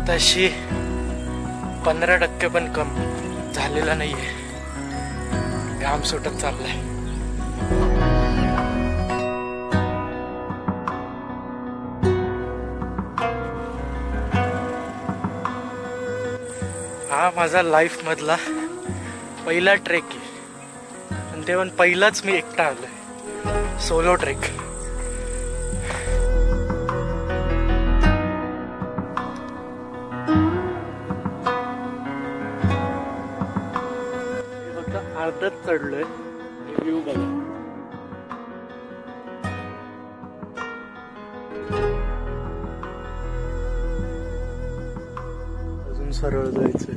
तशी 15% पण कम झालेला नाहीये. घाम सुटत चाललाय. हा माझा लाईफ मधला पहिला ट्रेक आहे आणि ते पण पहिलाच मी एकटा आलोय. Solo trek. फक्त अर्धच चढलोय. व्ह्यू बघा. अजून सरळ जायचंय.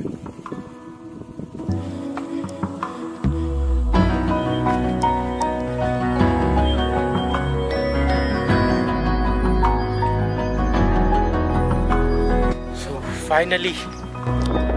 फायनली